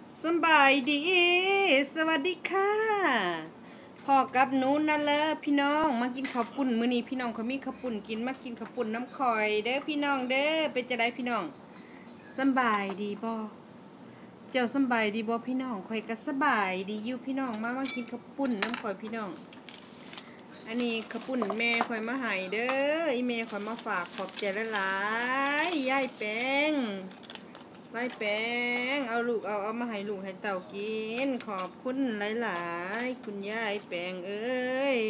สบายดีสวัสดีค่ะพ่อกับหนูนั่นเลยพี่น้องมากินข้าวปุ้นมื้อนี้พี่น้องเขามีข้าวปุ้นกินมากินข้าวปุ้นน้ำข่อยเด้อพี่น้องเด้อเป็นจะได้พี่น้องสบายดีบ่เจ้าสบายดีบ่พี่น้องข่อยก็สบายดีอยู่พี่น้องมากินข้าวปุ้นน้ำข่อยพี่น้องอันนี้ข้าวปุ้นแม่ข่อยมาให้เด้ออีแม่ข่อยมาฝากขอบใจหลายๆยายแป้งไล่แป้งเอาลูกเอามาให้ลูกให้เต่ากินขอบคุณหลายๆคุณยายแป้งเอ้ย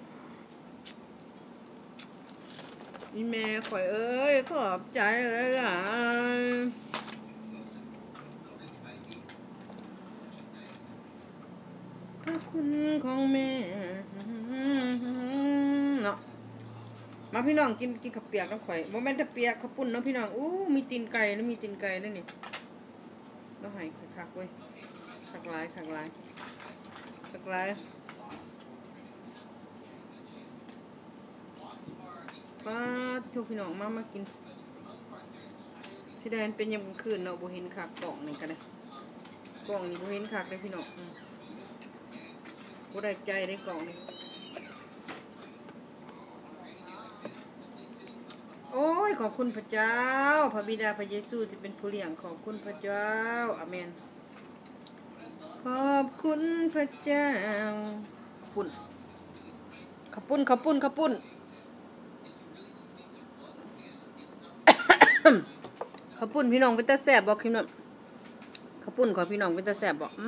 นี่แม่ข่อยเอ้ยขอบใจหลายๆพระคุณของแม่เนาะมาพี่น้องกินข้าวเปียกน้ำข่อยโมเมนต์เปียกข้าวปุ้นเนาะพี่น้องอู้มีตีนไก่แล้วมีตีนไก่ด้วยนี่ต้องให้คักเว้ยคักหลายป้าทุกพี่น้องมากินสีแดงเป็นยามกลางคืนเนาะบ่เห็นคักกล่องนี่กันเลยกล่องนี่บ่เห็นคักเลยพี่น้องบ่ได้ใจได้กล่องนี่โอ้ยขอบคุณพระเจ้าพระบิดาพระเยซูที่เป็นผู้เลี้ยงขอบคุณพระเจ้าอาเมนขอบคุณพระเจ้าปุ่นขับปุ่นขับปุ่นขับปุ่นขับปุ่นพี่น้องเป็นตาแสบบอกคิมเนาะขับปุ่นขอพี่น้องเป็นตาแสบบอก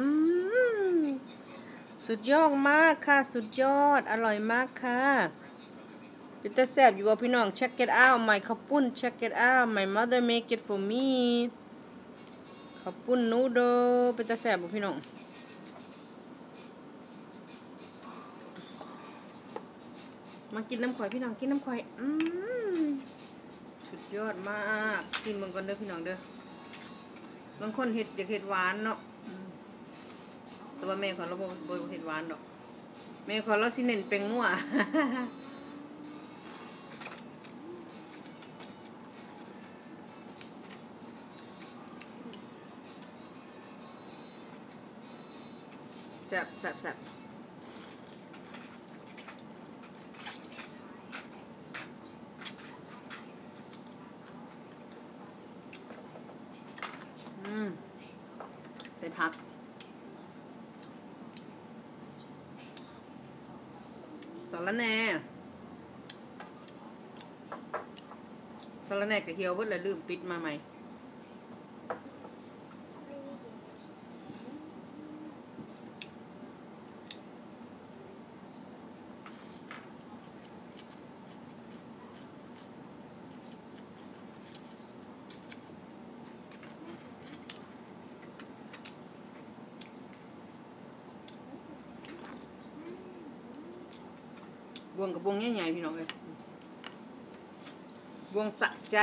สุดยอดมากค่ะสุดยอดอร่อยมากค่ะเป็นตาแสบอยู่บอกพี่น้อง check it out my ขับปุ่น check it out my mother make it for me ขับปุ่นนูโดเป็นตาแสบบอกพี่น้องมากินน้ำข่อยพี่น้องกินน้ำข่อยสุดยอดมากกินเบิ่งก่อนเด้อพี่น้องเด้อบางคนเห็ดอยากเห็ดหวานเนาะแต่ว่าแม่ของเราบ่เห็ดหวานดอกแม่ของเราสิเน้นเป็นนัวแซ่บแซ่บแซ่บใส่ผักสาระแหน่กับเหี่ยวเบิดเลยลืมปิดมาใหม่บวงกับบวงใหญ่ๆพี่น้องเลยบวงสะใจ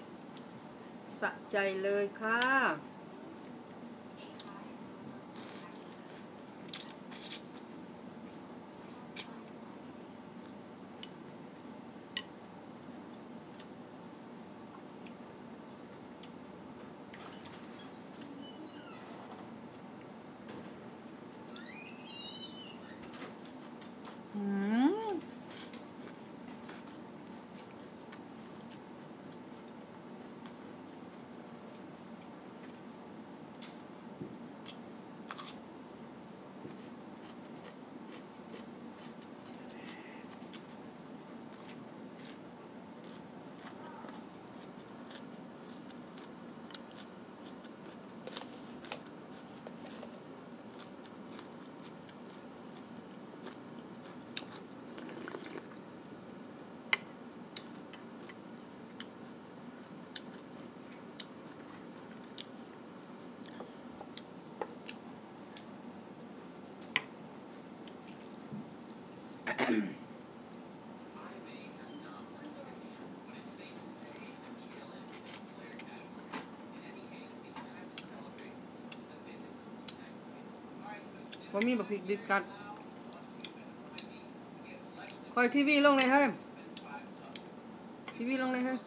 เลยค่ะว่ามีแบบพริกดิบกัดคอยทีวีลงเลยเฮ้ยทีวีลงเลยเฮ้ย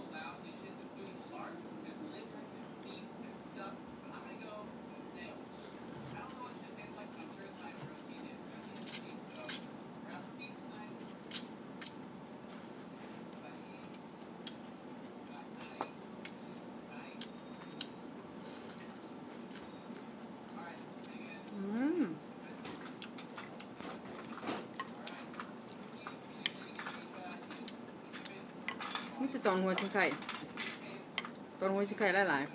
ตอนหัวชิไข่ตอนหัวชิไข่หลาย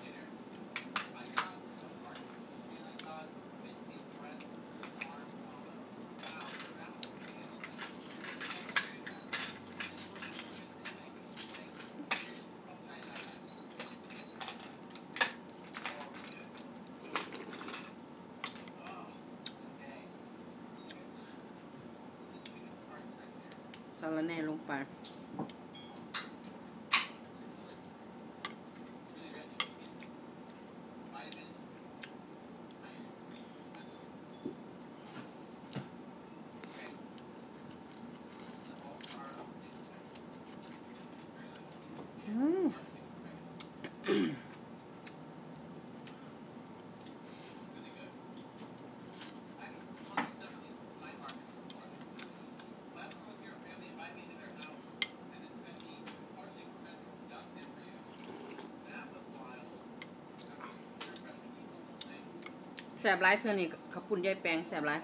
ๆสาระแหน่ลงไปแสบร้ายเธอนี่ขับปุ่นยายแปงแสบร้าย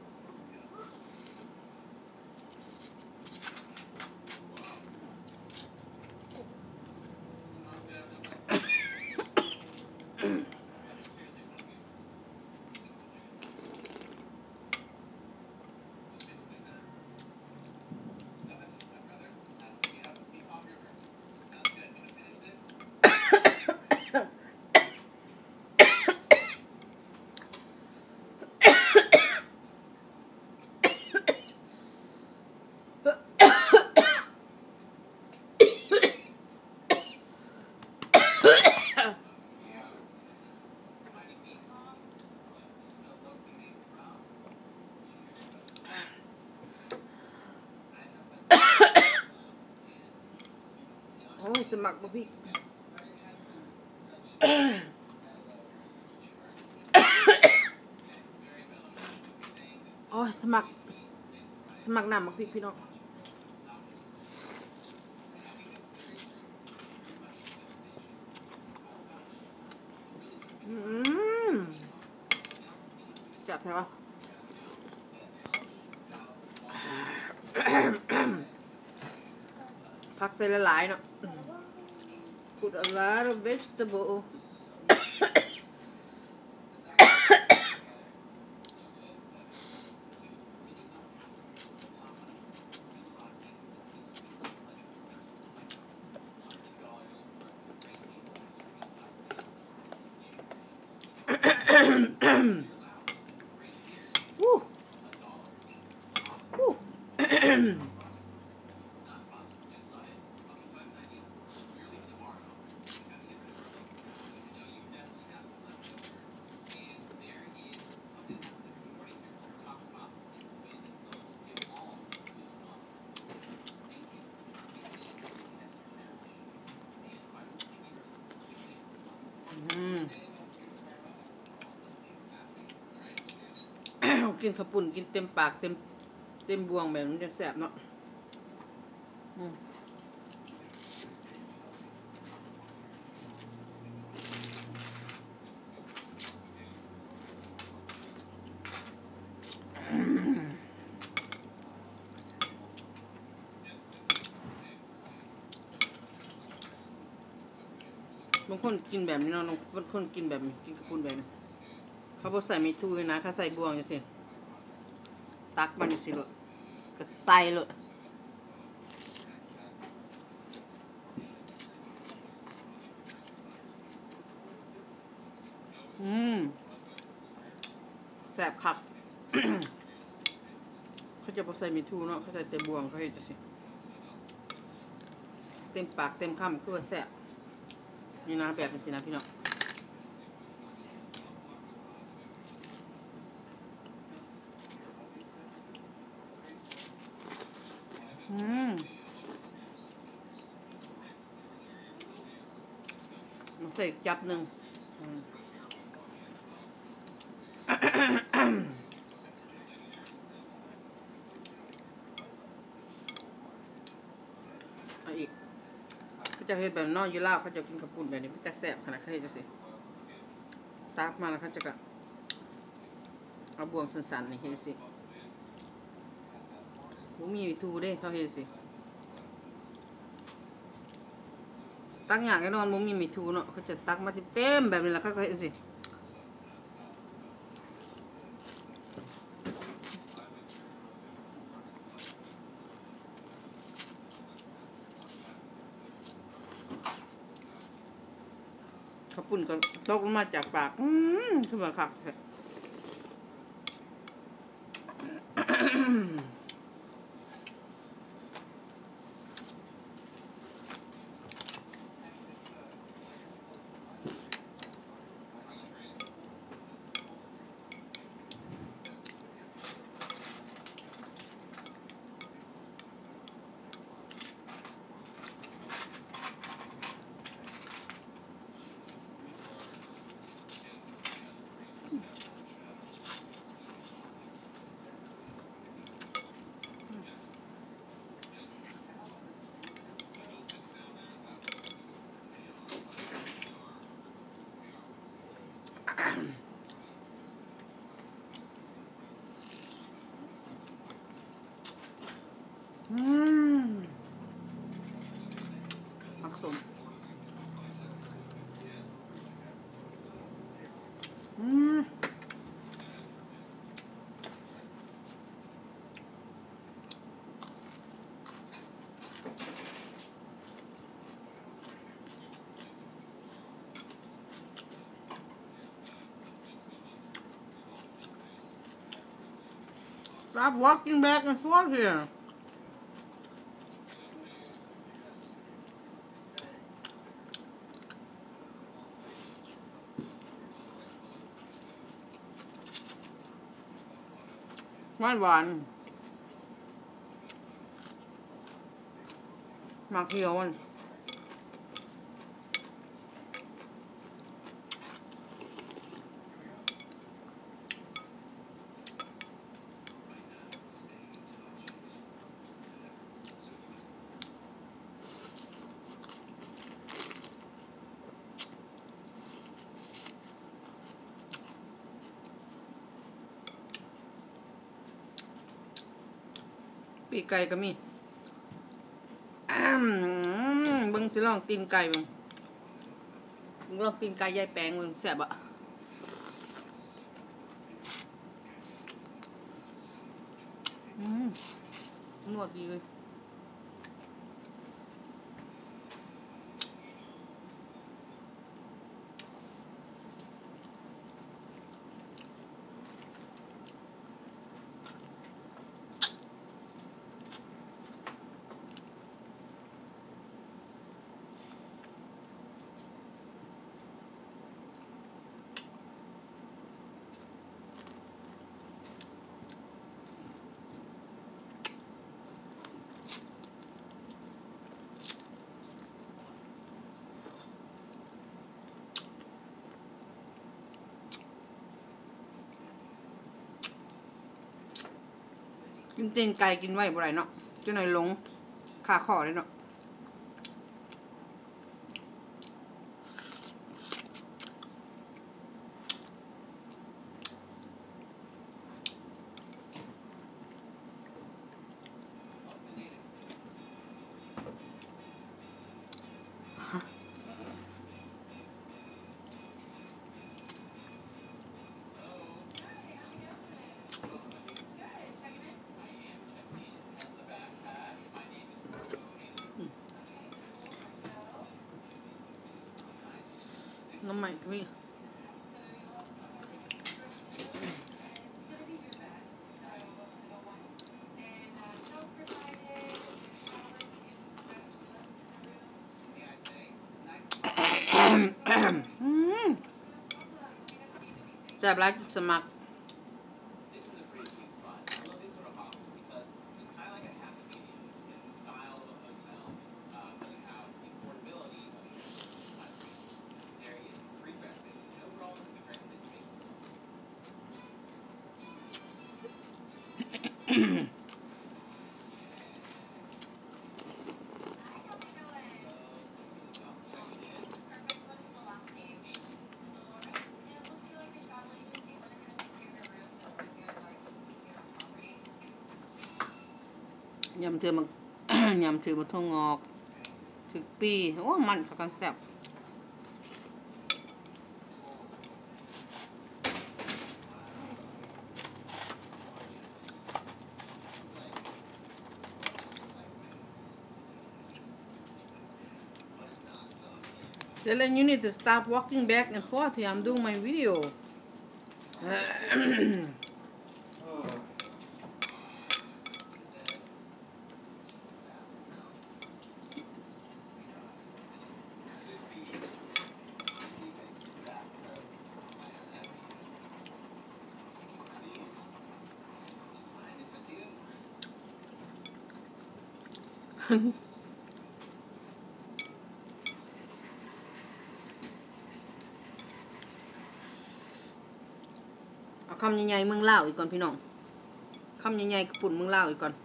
โอ้ยสมัครบ่พี่โอ้ยสมัครน้ำมักพริกพี่น้องจับใช่ปะผักใส่หลายๆเนาะ put a lot of vegetable วู้วู้กินข้าวปุ่นกินเต็มปากเต็มบวงแบบมันจะแสบเนาะบางคนกินแบบนี้เนาะบางคนกินแบบกินข้าวปุ่นแบบนี้เขาบอกใส่ไม่ทูนะเขาใส่บวงจังสิตักมันสิลูกก็ใส่ลูกแสบคัก เขาจะบอกใส่ไม่ทูเนาะเขาใส่เต็มบวงเขาเห็นจังสิเต็มปากเต็มคำคือว่าแสบนี่นะแบบนี้สินะพี่น้องมันใส่จับหนึ่งเอาอีกเขาจะเห็นแบบนอกยูราเขาจะกินข้าวปุ้นแบบนี้มันจะแสบขนาดเขาเห็นจะสิตักมาแล้วเขาจะกะเอาบวงสันๆนี่เห็นสิบ่มีทูเด้เขาเห็นสิตักหยากแน่นอนมุมมีมิทูเนาะเขาจะตักมาเต็มๆแบบนี้แหละค่อยๆสิข้าวปุ้นก็ตกลงมาจากปากคือว่าคักผักสมStop walking back and forth here. หวานหวานหมากเขียวมันปีกไก่ก็มีเบิ่งสิลองตีนไก่เบิ่งลองตีนไก่ยายแปงเบิ่งแซ่บอะนวดดีเลยกินตีนไก่กินไว้บ่ได้เนาะจะหน่อยลงขาคอเลยเนาะน้ำใหม่ก็มีแซ่บหลายสมัครยำเถื่อมัน ยำเถื่อมันทองงอกถึงปีโอ้มันเขากันแซ่บDylan, you need to stop walking back and forth here. I'm doing my video.เอาคำใหญ่ๆเมืองลาวอีกก่อนพี่น้องคำใหญ่ๆกระปุ่นเมืองลาวอีกก่อน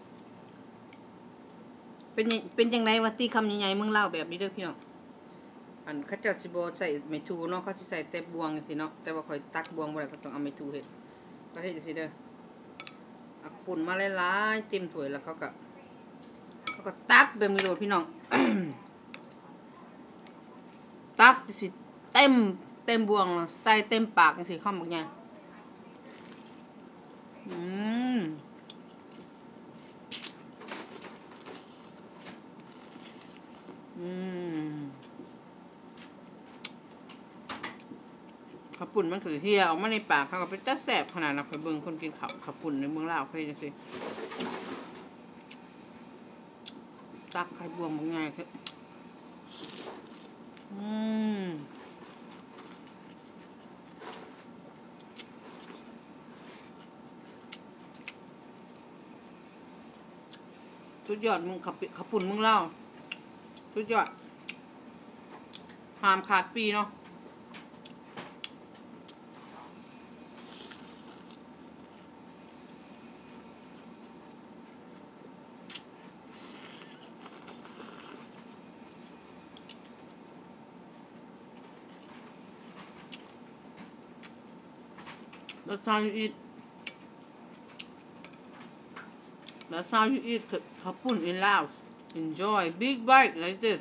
เป็นยังไงวะตีคำใหญ่ๆเมืองลาวแบบนี้เด้อพี่น้องอันเขาเจ้าสิบ่ใส่เมทูเนาะเขาสิใส่แต่บวงสิเนาะแต่ว่าข่อยตักบวงบ่ได้ก็ต้องเอาเมทูเฮ็ดก็เฮ็ดจังซี่เด้อเอากระปุ่นมาหลายๆเต็มถ้วยแล้วเขาก็ตักแบบนี้โลดพี่น้อง ตักสิเต็มบวงใส่เต็มปากจังซี่คำบักใหญ่ข้าวปุ่นมันคือเที่ยวออกมาในปากเขาก็เป็นจ้าแสบขนาดนั้นเคยเบิ่งคนกินข้าวปุ่นในเมืองลาวเคยจังซี่ตักไข่บวงบักใหญ่คือสุดยอดมึงขับปุ่นมึงเล่าสุดยอดห้ามขาดปีเนาะThat's how you eat. That's how you eat kapun in Laos. Enjoy big bite like this.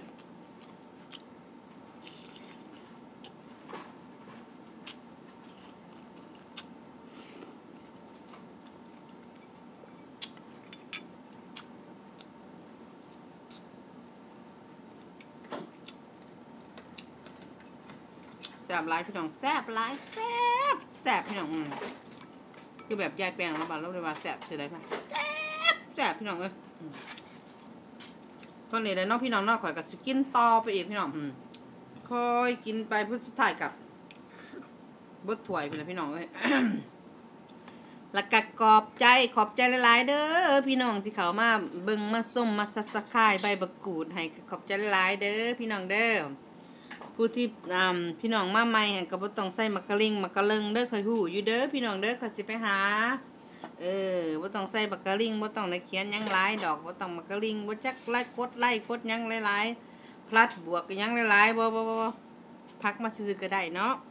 แซ่บหลายพี่น้องแซ่บหลายแซ่บพี่น้องคือแบบยายแปลงแล้วบ้านเราเลยว่าแซ่บใช่ไหมแซ่บพี่น้องเอ้ยตอนนี้เลยน้องพี่น้องน้องข่อยกับสกินต่อไปอีกพี่น้องค่อยกินไปเพื่อสุดท้ายกับเบิดถ้วยไปเลยพี่น้องเลย แล้วก็ขอบใจหลายๆเด้อพี่น้องที่เขามาเบิ่งมาส้มมาซับสไครบ์ใบบักกูดให้ขอบใจหลายๆเด้อพี่น้องเด้อผู้ที่พี่น้องมาใหม่ก็บ่ต้องใส่มักกะลิงมักกะเลิงเด้อเคยฮู้อยู่เด้อพี่น้องเด้อเขาสิไปหาบ่ต้องใส่มักกะลิงบ่ต้องได้เขียนหยังหลายดอกบ่ต้องมักกะลิงบ่จักไล่กดหยังหลายๆพลัดบวกหยังหลายๆบ่ทักมาซื่อๆก็ได้เนาะ